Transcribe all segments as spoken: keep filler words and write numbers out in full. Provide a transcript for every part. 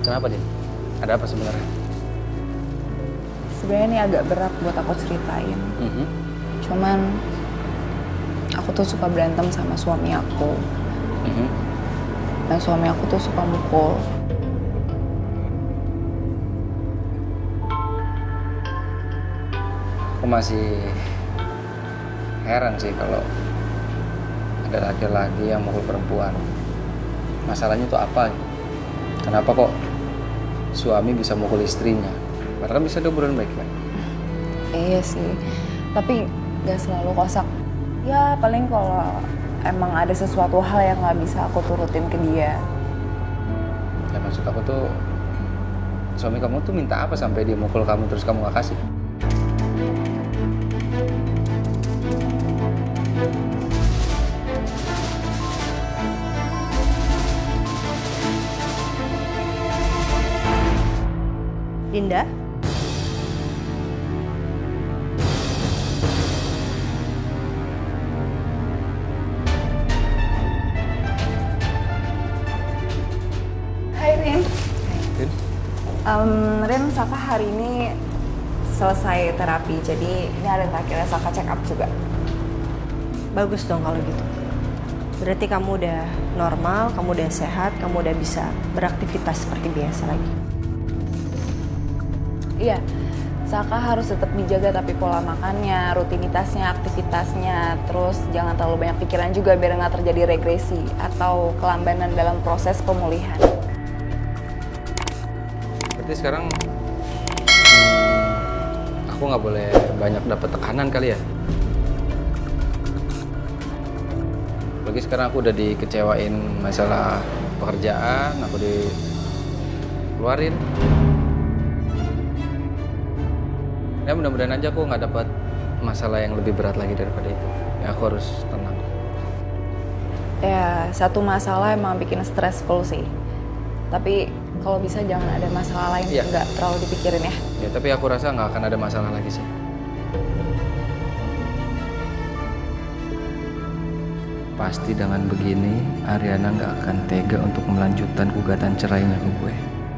Kenapa, Din? Ada apa sebenarnya? Sebenarnya ini agak berat buat aku ceritain. Mm-hmm. Cuman aku tuh suka berantem sama suami aku. Mm-hmm. Dan suami aku tuh suka mukul. Aku masih heran sih kalau ada laki-laki yang mukul perempuan. Masalahnya tuh apa? Kenapa kok suami bisa mukul istrinya? Padahal kan bisa diobrolin baik-baik. Iya sih, tapi gak selalu kosak. Ya paling kalau emang ada sesuatu hal yang gak bisa aku turutin ke dia. Ya maksud aku tuh, suami kamu tuh minta apa sampai dia mukul kamu terus kamu gak kasih? Dinda? Hai Rin. Din? Um, Rin, Saka hari ini selesai terapi, jadi ini ada terakhirnya Saka check up juga. Bagus dong kalau gitu. Berarti kamu udah normal, kamu udah sehat, kamu udah bisa beraktivitas seperti biasa lagi. Iya, Saka harus tetap dijaga tapi pola makannya, rutinitasnya, aktivitasnya, terus jangan terlalu banyak pikiran juga biar nggak terjadi regresi atau kelambanan dalam proses pemulihan. Berarti sekarang hmm, aku nggak boleh banyak dapat tekanan kali ya? Apalagi sekarang aku udah dikecewain masalah pekerjaan, aku dikeluarin. Ya mudah-mudahan aja aku nggak dapat masalah yang lebih berat lagi daripada itu. Ya aku harus tenang. Ya, satu masalah emang bikin stressful sih. Tapi kalau bisa jangan ada masalah lain yang Iya. nggak terlalu dipikirin ya. Ya tapi aku rasa nggak akan ada masalah lagi sih. Pasti dengan begini, Ariana nggak akan tega untuk melanjutkan gugatan cerainya ke gue.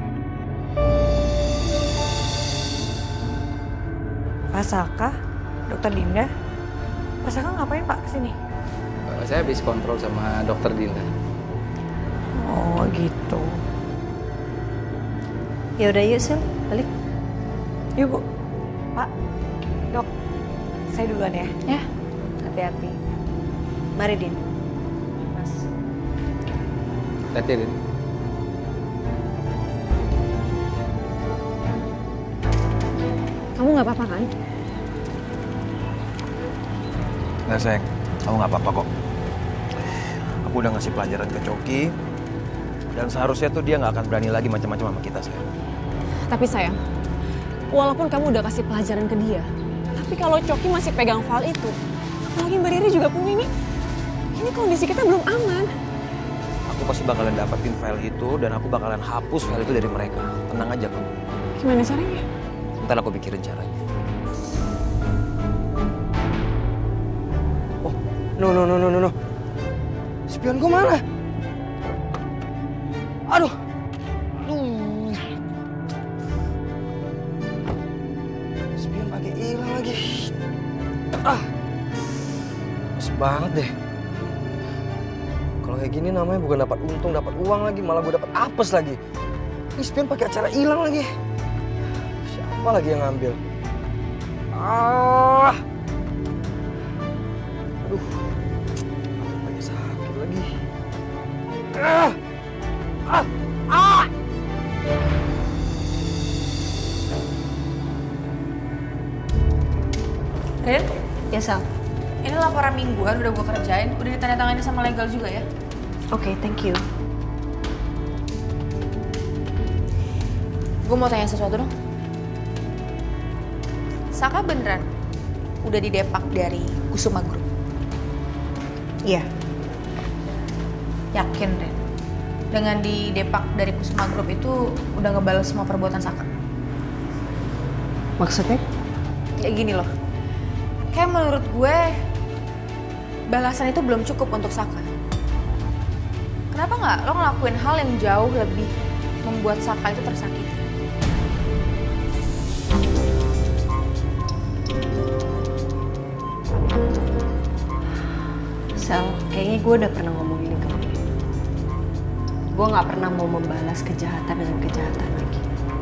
Pak Saka, Dokter Dinda, Pak Saka ngapain Pak kesini? Uh, saya habis kontrol sama dokter Dinda. Oh gitu. Ya udah yuk Sil, balik. Yuk Bu. Pak, Dok, saya duluan ya. Ya, hati-hati. Mari Din. Mas. Hati-hati, Din. Kamu nggak apa-apa kan? Nggak sayang, kamu nggak apa-apa kok. Aku udah ngasih pelajaran ke Coki, dan seharusnya tuh dia nggak akan berani lagi macam-macam sama kita, sayang. Tapi sayang, walaupun kamu udah kasih pelajaran ke dia, tapi kalau Coki masih pegang file itu, apalagi Mbak Riri juga punya ini, ini kondisi kita belum aman. Aku pasti bakalan dapetin file itu, dan aku bakalan hapus file itu dari mereka. Tenang aja kamu. Gimana caranya? Ntar aku pikirin caranya. Oh, no, no, no, no, no, no. Spionku mana? Aduh. Aduh. Spion pakai hilang lagi. Ah. Males banget deh. Kalau kayak gini namanya bukan dapat untung, dapat uang lagi, malah gue dapat apes lagi. Ini spion pakai acara hilang lagi. Siapa lagi yang ngambil? Ah. Aduh. Lagi sakit lagi. Ah. Ah. Ah. Rin, Ya Sal. ini laporan mingguan udah gue kerjain, udah ditandatangani sama legal juga ya. Oke, okay, thank you. Gue mau tanya sesuatu dong. Saka beneran udah didepak dari Kusuma Group? Iya. Yakin, Rin? Dengan didepak dari Kusuma Group itu udah ngebales semua perbuatan Saka? Maksudnya? Kayak gini loh. Kayak menurut gue, balasan itu belum cukup untuk Saka. Kenapa nggak lo ngelakuin hal yang jauh lebih membuat Saka itu tersakiti. Sel, kayaknya gue udah pernah ngomong ini ke lo. Gue gak pernah mau membalas kejahatan dengan kejahatan lagi.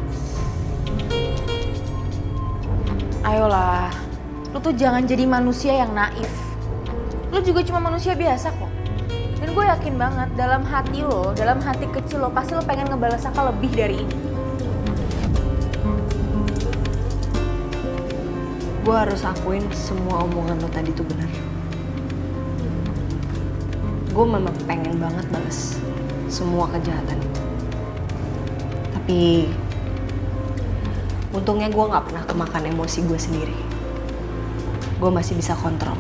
Ayolah, lu tuh jangan jadi manusia yang naif. Lu juga cuma manusia biasa kok. Dan gue yakin banget dalam hati lo, dalam hati kecil lo, pasti lo pengen ngebalas Saka lebih dari ini. Gue harus akuin semua omongan lo tadi tuh benar. Gue memang pengen banget balas semua kejahatan itu. Tapi untungnya gue gak pernah kemakan emosi gue sendiri. Gue masih bisa kontrol.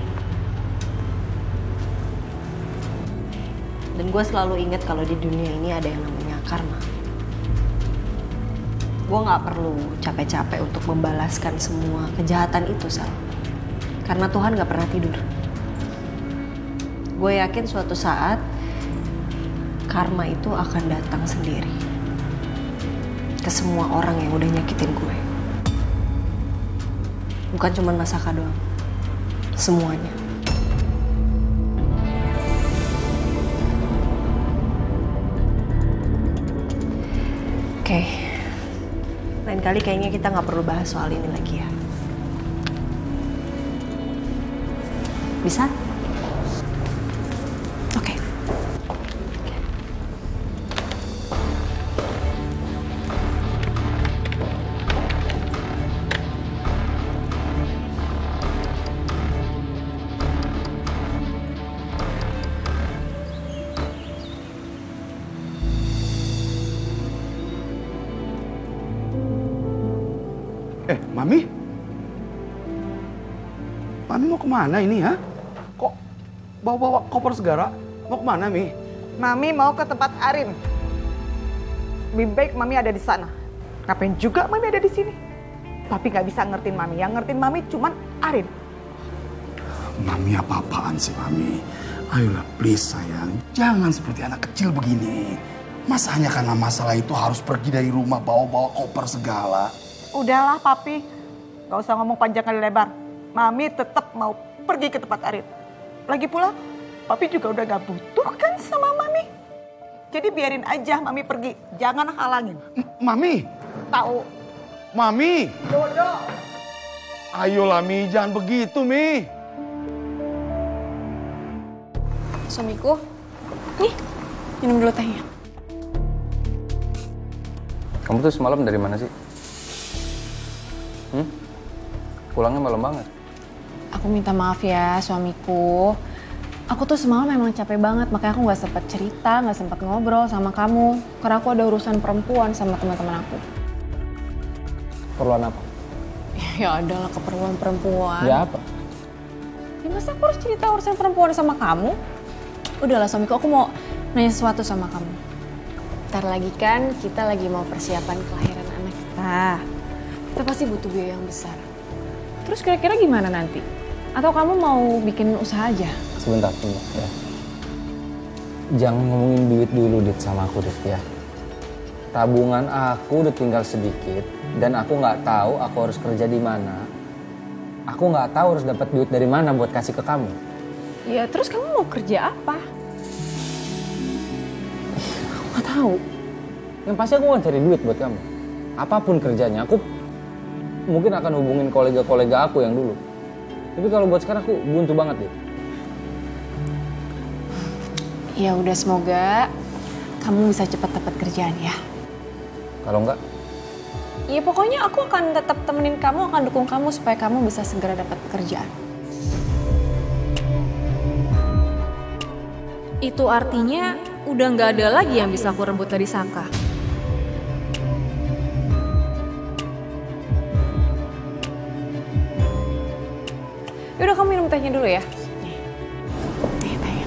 Dan gue selalu ingat kalau di dunia ini ada yang namanya karma. Gue gak perlu capek-capek untuk membalaskan semua kejahatan itu, Sal. Karena Tuhan gak pernah tidur. Gue yakin suatu saat karma itu akan datang sendiri ke semua orang yang udah nyakitin gue. Bukan cuma Mas Saka doang, semuanya. Oke, lain kali kayaknya kita nggak perlu bahas soal ini lagi ya. Bisa? Oke. Eh, Mami? Mami mau kemana ini, ha? Kok bawa-bawa koper segala? Mau kemana, Mi? Mami mau ke tempat Arin. Lebih baik Mami ada di sana. Ngapain juga Mami ada di sini? Papi nggak bisa ngertiin Mami. Yang ngertiin Mami cuman Arin. Mami apa-apaan sih, Mami? Ayolah, please sayang. Jangan seperti anak kecil begini. Masa hanya karena masalah itu harus pergi dari rumah bawa-bawa koper segala? Udahlah Papi, nggak usah ngomong panjang kali lebar. Mami tetap mau pergi ke tempat Arin. Lagi pula, Papi juga udah gak butuh kan sama Mami. Jadi biarin aja Mami pergi, jangan halangin. M- Mami! Tahu? Mami! Dodo! Ayolah, Mi, jangan begitu, Mi. Suamiku, nih, minum dulu tehnya. Kamu tuh semalam dari mana sih? Hmm? Pulangnya malam banget. Aku minta maaf ya suamiku. Aku tuh semalam memang capek banget, makanya aku gak sempet cerita, gak sempet ngobrol sama kamu. Karena aku ada urusan perempuan sama teman-teman aku. Keperluan apa? Ya adalah keperluan perempuan. Ya apa? Ya masa aku harus cerita urusan perempuan sama kamu? Udahlah suamiku, aku mau nanya sesuatu sama kamu. Ntar lagi kan kita lagi mau persiapan kelahiran anak kita. Kita pasti butuh biaya yang besar. Terus kira-kira gimana nanti? Atau kamu mau bikin usaha aja? Sebentar, sebentar ya. Jangan ngomongin duit dulu, Dit, sama aku, Dit, ya. Tabungan aku udah tinggal sedikit dan aku nggak tahu aku harus kerja di mana. Aku nggak tahu harus dapat duit dari mana buat kasih ke kamu. Ya terus kamu mau kerja apa? Aku nggak tahu. Yang pasti aku akan cari duit buat kamu. Apapun kerjanya, aku mungkin akan hubungin kolega-kolega aku yang dulu. Tapi kalau buat sekarang aku buntu banget, Dit. Ya udah, semoga kamu bisa cepat dapat kerjaan ya. Kalau enggak? Ya pokoknya aku akan tetap temenin kamu, akan dukung kamu supaya kamu bisa segera dapat pekerjaan. Itu artinya udah nggak ada lagi yang bisa aku rebut dari Saka. Yaudah kamu minum tehnya dulu ya. Nih, nih tehnya.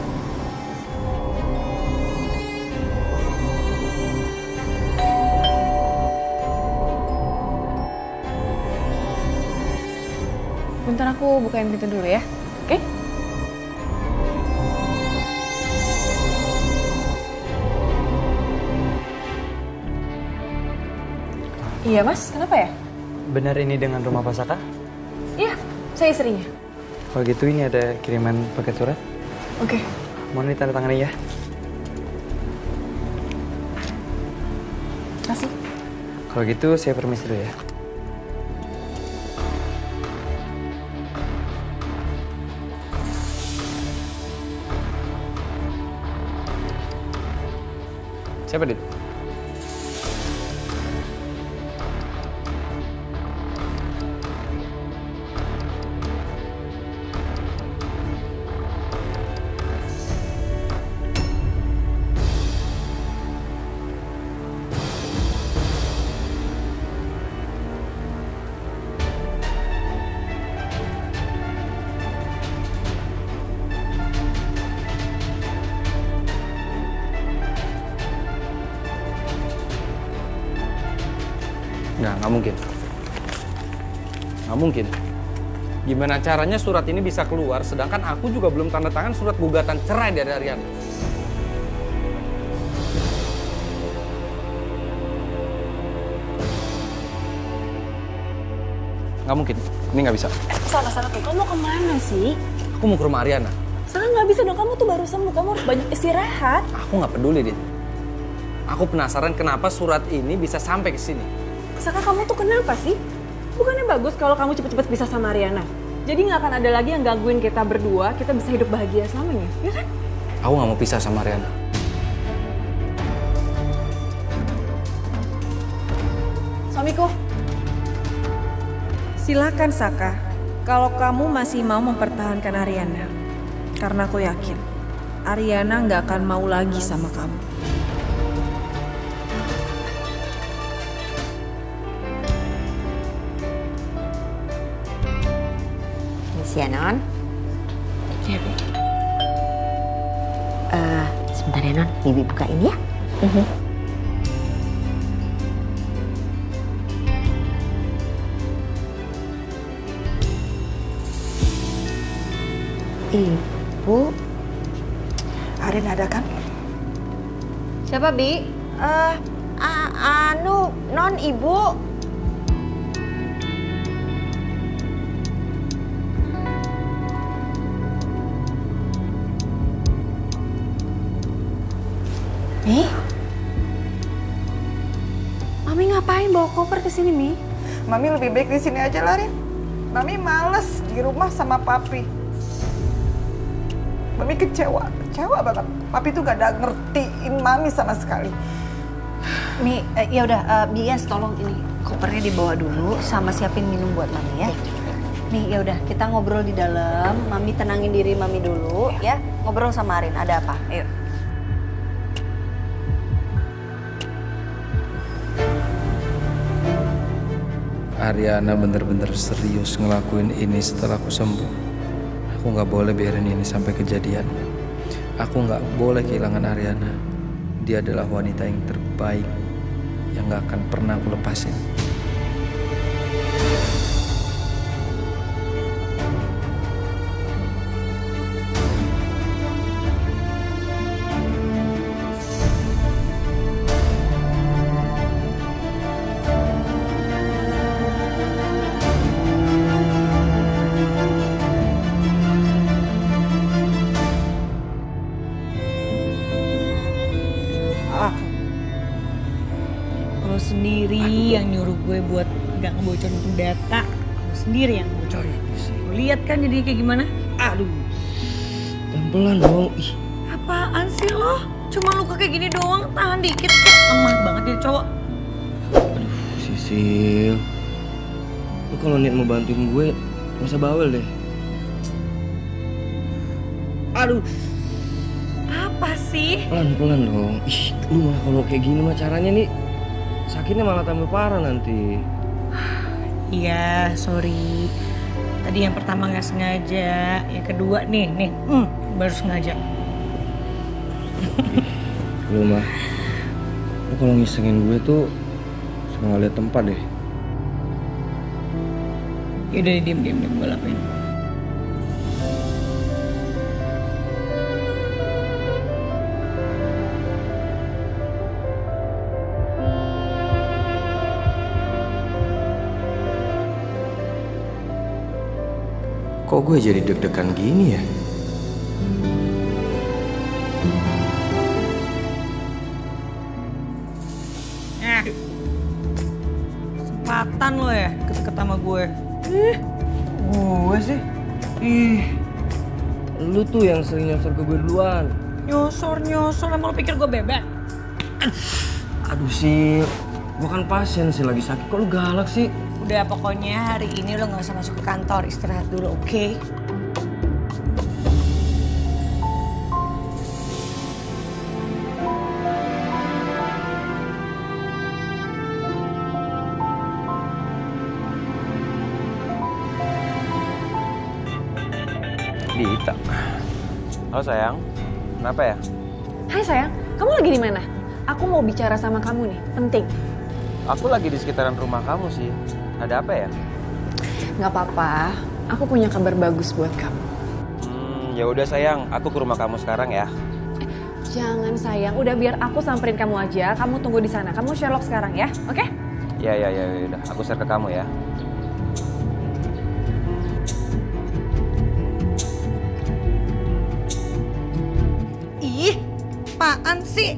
Bentar aku bukain pintu dulu ya, oke? Iya mas, kenapa ya? Benar ini dengan rumah Pak Saka? Iya, saya istrinya. Kalau gitu ini ada kiriman paket surat. Oke. Mohon ditandatangani ya. Kasih. Kalau gitu saya permisi dulu ya. Siapa, Dit? Nggak, nggak mungkin. Nggak mungkin. Gimana caranya surat ini bisa keluar, sedangkan aku juga belum tanda tangan surat gugatan cerai dari Ariana. Nggak mungkin, ini nggak bisa. Sana-sana tuh, kamu mau kemana sih? Aku mau ke rumah Ariana. Sana nggak bisa dong, kamu tuh baru sembuh, kamu harus banyak istirahat. Aku nggak peduli, Dit. Aku penasaran kenapa surat ini bisa sampai ke sini. Saka, kamu tuh kenapa sih? Bukannya bagus kalau kamu cepet-cepet pisah sama Ariana? Jadi nggak akan ada lagi yang gangguin kita berdua, kita bisa hidup bahagia selamanya, ya kan? Aku nggak mau pisah sama Ariana. Suamiku. Silakan Saka, kalau kamu masih mau mempertahankan Ariana. Karena aku yakin, Ariana nggak akan mau lagi sama kamu. Ya Non. Iya Bu. Uh, sebentar ya Non, Bibi buka ini ya. Uh-huh. Ibu, Arin ada kan? Siapa Bi? Eh, uh, anu Non Ibu. Mi? Mami ngapain bawa koper ke sini, Mi? Mami lebih baik di sini aja lah, Rin. Mami males di rumah sama Papi. Mami kecewa, kecewa banget. Papi tuh gak ada ngertiin Mami sama sekali. Mi, eh, ya udah, uh, Bias tolong ini kopernya dibawa dulu sama siapin minum buat Mami ya. Mi, ya udah kita ngobrol di dalam. Mami tenangin diri Mami dulu ya. Ngobrol sama Arin. Ada apa? Ayo. Ariana bener-bener serius ngelakuin ini setelah aku sembuh. Aku nggak boleh biarin ini sampai kejadian. Aku nggak boleh kehilangan Ariana. Dia adalah wanita yang terbaik yang nggak akan pernah aku lepasin. Lo sendiri yang nyuruh gue buat gak ngebocorin tuh data. Lo sendiri yang ngebocorin. Lo lihat kan jadi kayak gimana? Aduh. Pelan-pelan dong. Ih. Apaan sih lo? Cuma luka kayak gini doang, tahan dikit. Kayak lemah banget jadi cowok. Aduh, Sisil. Lo kalau niat mau bantuin gue, gak usah bawel deh. Aduh. Apa sih? Pelan-pelan dong. Ih, lu mah kalau kayak gini mah caranya nih sakitnya malah tambah parah nanti. Iya, sorry. Tadi yang pertama nggak sengaja, yang kedua nih, nih, mm, baru sengaja. Lu mah, lu kalau ngisengin gue tuh suka nggak liat tempat deh. Yaudah, diem, diem, diem, gue lakuin. Kok gue jadi deg-degan gini ya? Eh, kesempatan lo ya deket-deket sama gue. Ih, Gue sih? Ih, lu tuh yang sering nyosor ke gue duluan. nyosor-nyosor, emang lo pikir gue bebek? Aduh sih, gue kan pasien sih lagi sakit. Kok lu galak sih? Udah, pokoknya hari ini lo gak usah masuk ke kantor, istirahat dulu, oke? Okay? Dita. Halo sayang, kenapa ya? Hai sayang, kamu lagi di mana? Aku mau bicara sama kamu nih, penting. Aku lagi di sekitaran rumah kamu sih. Ada apa ya? Gak apa-apa, aku punya kabar bagus buat kamu. Hmm, ya udah sayang, aku ke rumah kamu sekarang ya. Jangan sayang, udah biar aku samperin kamu aja. Kamu tunggu di sana. Kamu Sherlock sekarang ya, oke? Okay? Ya ya ya udah, aku share ke kamu ya. Ih, apaan sih?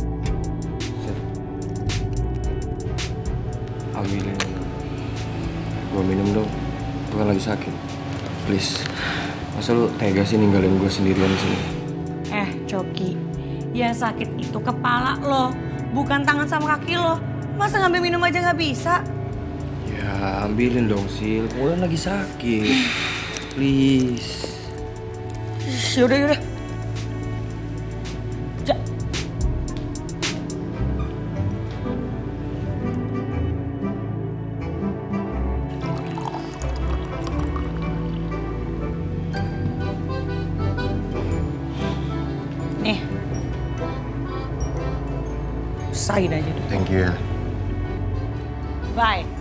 Ambilin. Gue minum dong. Gue kan lagi sakit. Please. Masa lu tega sih ninggalin gue sendirian di sini? Eh, Coki. Yang sakit itu kepala lo, bukan tangan sama kaki lo. Masa ngambil minum aja nggak bisa? Ya ambilin dong Sil. Gue kan lagi sakit. Please. Yaudah, yaudah. Ja- Nih. Usahain aja dulu. Thank you ya. Bye.